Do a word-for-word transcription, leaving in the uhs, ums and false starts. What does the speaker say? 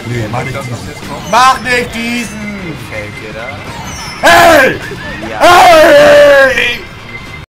Nee, mach nicht diesen. Mach nicht diesen! Gefällt dir das? Hey! Ja. Hey!